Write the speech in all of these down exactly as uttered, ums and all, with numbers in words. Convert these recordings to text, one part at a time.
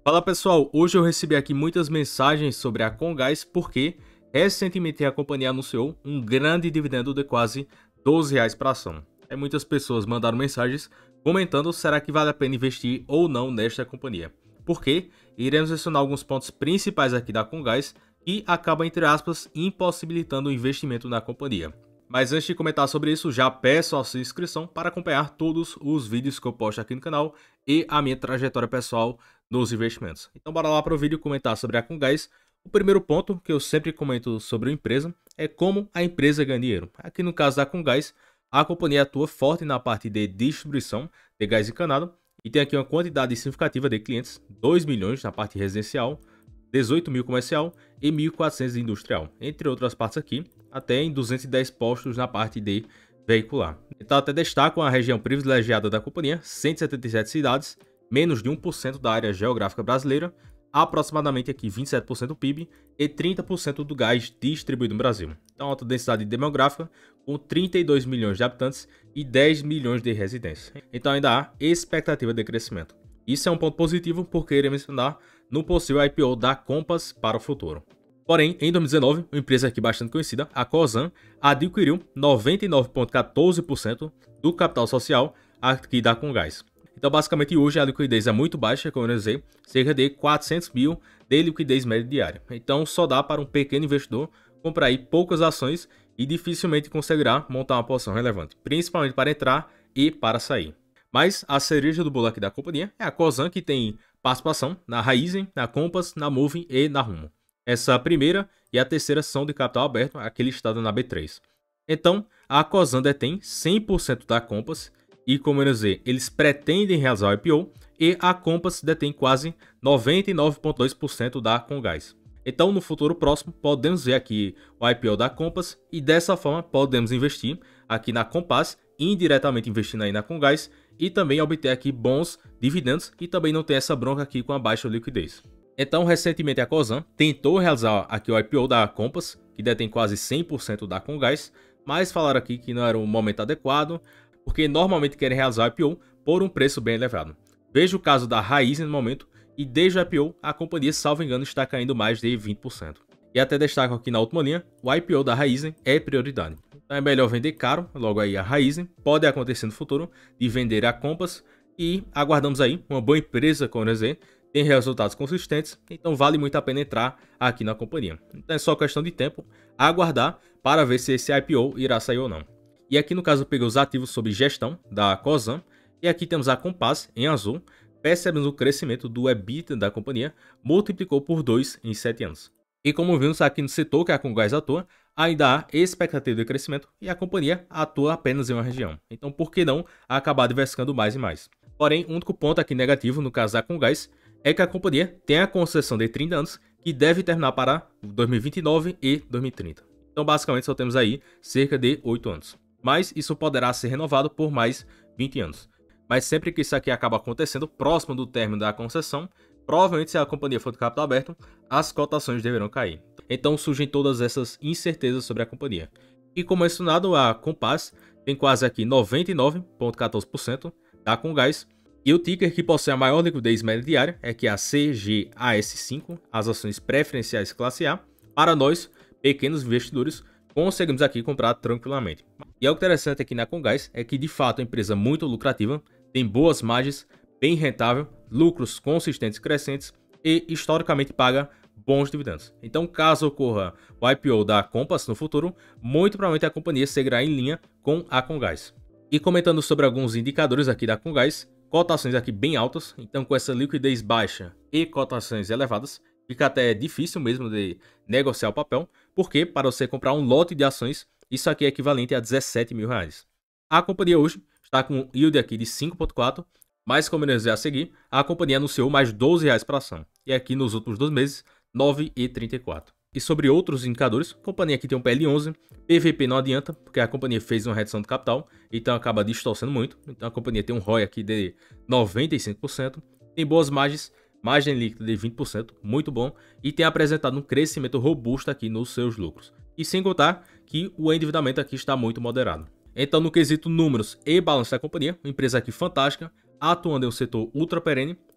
Fala pessoal, hoje eu recebi aqui muitas mensagens sobre a Comgás porque recentemente a companhia anunciou um grande dividendo de quase doze reais para a ação. Aí muitas pessoas mandaram mensagens comentando será que vale a pena investir ou não nesta companhia. Porque iremos mencionar alguns pontos principais aqui da Comgás que acabam, entre aspas, impossibilitando o investimento na companhia. Mas antes de comentar sobre isso, já peço a sua inscrição para acompanhar todos os vídeos que eu posto aqui no canal e a minha trajetória pessoal nos investimentos. Então bora lá para o vídeo comentar sobre a Comgás. O primeiro ponto que eu sempre comento sobre a empresa é como a empresa ganha dinheiro. Aqui no caso da Comgás, a companhia atua forte na parte de distribuição de gás encanado e tem aqui uma quantidade significativa de clientes, dois milhões na parte residencial, dezoito mil comercial e mil e quatrocentos industrial, entre outras partes aqui, até em duzentos e dez postos na parte de veicular. Então até destaco a região privilegiada da companhia, cento e setenta e sete cidades, menos de um por cento da área geográfica brasileira, aproximadamente aqui vinte e sete por cento do P I B e trinta por cento do gás distribuído no Brasil. Então alta densidade demográfica com trinta e dois milhões de habitantes e dez milhões de residências. Então ainda há expectativa de crescimento. Isso é um ponto positivo porque irei mencionar no possível I P O da Compass para o futuro. Porém, em dois mil e dezenove, uma empresa aqui bastante conhecida, a Cosan, adquiriu noventa e nove vírgula quatorze por cento do capital social aqui da Comgás. Então, basicamente, hoje a liquidez é muito baixa, como eu disse, cerca de quatrocentos mil de liquidez média diária. Então, só dá para um pequeno investidor comprar aí poucas ações e dificilmente conseguirá montar uma posição relevante, principalmente para entrar e para sair. Mas a cereja do bolo aqui da companhia é a Cosan, que tem participação na Raízen, na Compass, na Moving e na Rumo. Essa primeira e a terceira são de capital aberto, aqui listada na B três. Então, a Cosan detém cem por cento da Compass e, como eu disse, eles pretendem realizar o I P O e a Compass detém quase noventa e nove vírgula dois por cento da Comgás. Então, no futuro próximo, podemos ver aqui o I P O da Compass e dessa forma podemos investir aqui na Compass, indiretamente investindo aí na Comgás e também obter aqui bons dividendos e também não ter essa bronca aqui com a baixa liquidez. Então, recentemente a Cosan tentou realizar aqui o I P O da Compass, que detém quase cem por cento da Comgás, mas falaram aqui que não era o momento adequado, porque normalmente querem realizar o I P O por um preço bem elevado. Veja o caso da Raízen no momento, e desde o I P O, a companhia, salvo engano, está caindo mais de vinte por cento. E até destaco aqui na última linha, o I P O da Raízen é prioridade. Então é melhor vender caro, logo aí a Raízen, pode acontecer no futuro, de vender a Compass, e aguardamos aí uma boa empresa com o Z, tem resultados consistentes, então vale muito a pena entrar aqui na companhia. Então é só questão de tempo, aguardar para ver se esse I P O irá sair ou não. E aqui no caso eu peguei os ativos sob gestão da Cosan, e aqui temos a Compass em azul, percebemos o crescimento do EBITDA da companhia, multiplicou por dois em sete anos. E como vimos aqui no setor que a Comgás atua, ainda há expectativa de crescimento e a companhia atua apenas em uma região. Então por que não acabar diversificando mais e mais? Porém, o único ponto aqui negativo no caso da Comgás é que a companhia tem a concessão de trinta anos que deve terminar para dois mil e vinte e nove e dois mil e trinta. Então basicamente só temos aí cerca de oito anos. Mas isso poderá ser renovado por mais vinte anos. Mas sempre que isso aqui acaba acontecendo próximo do término da concessão, provavelmente se a companhia for de capital aberto, as cotações deverão cair. Então surgem todas essas incertezas sobre a companhia. E como mencionado, a Compass tem quase aqui noventa e nove vírgula quatorze por cento da Comgás. E o ticker que possui a maior liquidez média diária é que é a C G A S cinco, as ações preferenciais classe A. Para nós, pequenos investidores, conseguimos aqui comprar tranquilamente. E algo interessante aqui na Comgás é que de fato é uma empresa muito lucrativa, tem boas margens, bem rentável, lucros consistentes e crescentes e historicamente paga bons dividendos. Então, caso ocorra o I P O da Compass no futuro, muito provavelmente a companhia seguirá em linha com a Comgás. E comentando sobre alguns indicadores aqui da Comgás, cotações aqui bem altas, então com essa liquidez baixa e cotações elevadas, fica até difícil mesmo de negociar o papel, porque para você comprar um lote de ações, isso aqui é equivalente a dezessete mil reais. A companhia hoje está com um yield aqui de cinco vírgula quatro, mas como eu dizer a seguir, a companhia anunciou mais doze reais para ação, e aqui nos últimos dois meses, nove vírgula trinta e quatro. E sobre outros indicadores, a companhia aqui tem um P L onze, P V P não adianta, porque a companhia fez uma redução de capital, então acaba distorcendo muito. Então a companhia tem um R O I aqui de noventa e cinco por cento, tem boas margens, margem líquida de vinte por cento, muito bom, e tem apresentado um crescimento robusto aqui nos seus lucros. E sem contar que o endividamento aqui está muito moderado. Então no quesito números e balanço da companhia, uma empresa aqui fantástica, atuando em um setor ultra perene,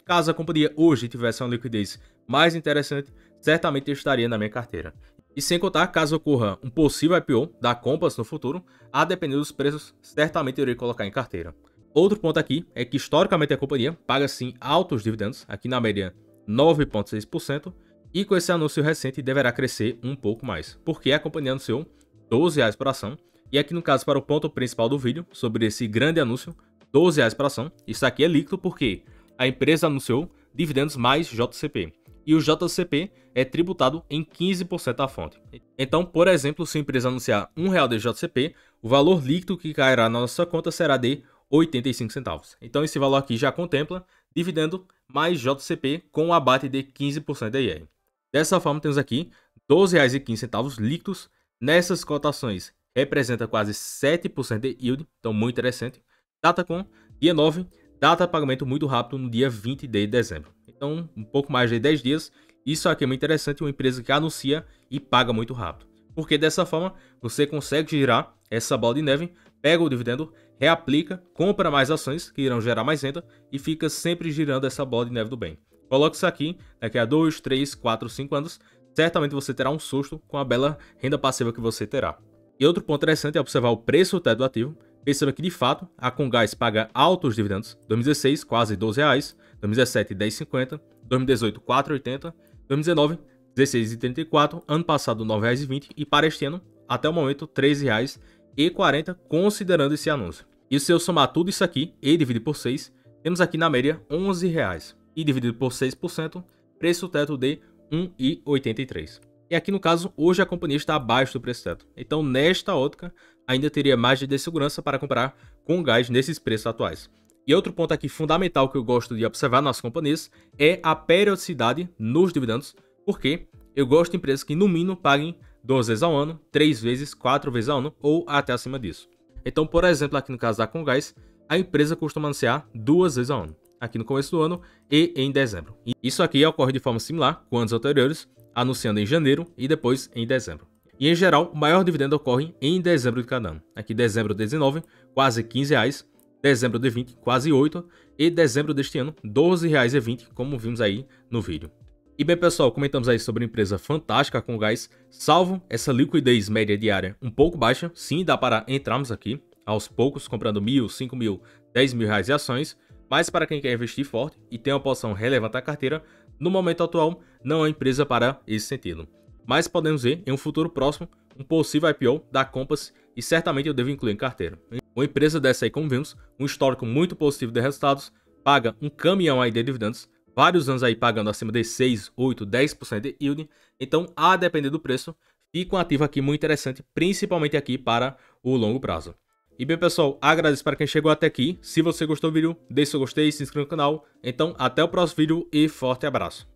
Caso a companhia hoje tivesse uma liquidez mais interessante, certamente estaria na minha carteira. E sem contar, caso ocorra um possível I P O da Compass no futuro, a depender dos preços, certamente eu irei colocar em carteira. Outro ponto aqui é que historicamente a companhia paga sim altos dividendos, aqui na média nove vírgula seis por cento, e com esse anúncio recente deverá crescer um pouco mais, porque a companhia anunciou doze reais por ação, e aqui no caso para o ponto principal do vídeo, sobre esse grande anúncio, doze reais por ação, isso aqui é líquido porque a empresa anunciou dividendos mais J C P, e o J C P é tributado em quinze por cento da fonte. Então, por exemplo, se a empresa anunciar um real de J C P, o valor líquido que cairá na nossa conta será de oitenta e cinco centavos. Então esse valor aqui já contempla dividendo mais J C P com um abate de quinze por cento da I R. Dessa forma temos aqui doze reais e quinze centavos líquidos. Nessas cotações representa quase sete por cento de yield, então muito interessante. Data com dia nove, data de pagamento muito rápido no dia vinte de dezembro. Então um pouco mais de dez dias. Isso aqui é muito interessante, uma empresa que anuncia e paga muito rápido. Porque dessa forma você consegue girar essa bola de neve, pega o dividendo, reaplica, compra mais ações que irão gerar mais renda e fica sempre girando essa bola de neve do bem. Coloque isso aqui, daqui a dois, três, quatro, cinco anos, certamente você terá um susto com a bela renda passiva que você terá. E outro ponto interessante é observar o preço do teto do ativo. Perceba que de fato a Comgás paga altos dividendos, dois mil e dezesseis quase doze reais, dois mil e dezessete dez reais e cinquenta centavos, dois mil e dezoito quatro reais e oitenta centavos, dois mil e dezenove dezesseis reais e trinta e quatro centavos, ano passado nove reais e vinte centavos e para este ano, até o momento, treze reais e quarenta centavos, considerando esse anúncio. E se eu somar tudo isso aqui e dividir por seis, temos aqui na média onze reais. E dividido por seis por cento, preço teto de um real e oitenta e três centavos. E aqui no caso, hoje a companhia está abaixo do preço teto. Então nesta ótica, ainda teria margem de segurança para comprar com gás nesses preços atuais. E outro ponto aqui fundamental que eu gosto de observar nas companhias é a periodicidade nos dividendos, porque eu gosto de empresas que no mínimo paguem duas vezes ao ano, três vezes, quatro vezes ao ano ou até acima disso. Então, por exemplo, aqui no caso da Comgás, a empresa costuma anunciar duas vezes ao ano, aqui no começo do ano e em dezembro. E isso aqui ocorre de forma similar com anos anteriores, anunciando em janeiro e depois em dezembro. E em geral, o maior dividendo ocorre em dezembro de cada ano. Aqui dezembro de dezenove, quase quinze reais, dezembro de vinte, quase oito, e dezembro deste ano, doze reais e vinte, como vimos aí no vídeo. E bem pessoal, comentamos aí sobre uma empresa fantástica, a Comgás, salvo essa liquidez média diária um pouco baixa, sim dá para entrarmos aqui, aos poucos, comprando mil, cinco mil, dez mil reais em ações, mas para quem quer investir forte e tem uma posição relevante na carteira, no momento atual não é empresa para esse sentido. Mas podemos ver em um futuro próximo um possível I P O da Compass e certamente eu devo incluir em carteira. Uma empresa dessa aí, como vimos, um histórico muito positivo de resultados, paga um caminhão aí de dividendos, vários anos aí pagando acima de seis, oito, dez por cento de yield, então a depender do preço, fica um ativo aqui muito interessante, principalmente aqui para o longo prazo. E bem pessoal, agradeço para quem chegou até aqui, se você gostou do vídeo, deixe seu gostei, se inscreva no canal, então até o próximo vídeo e forte abraço.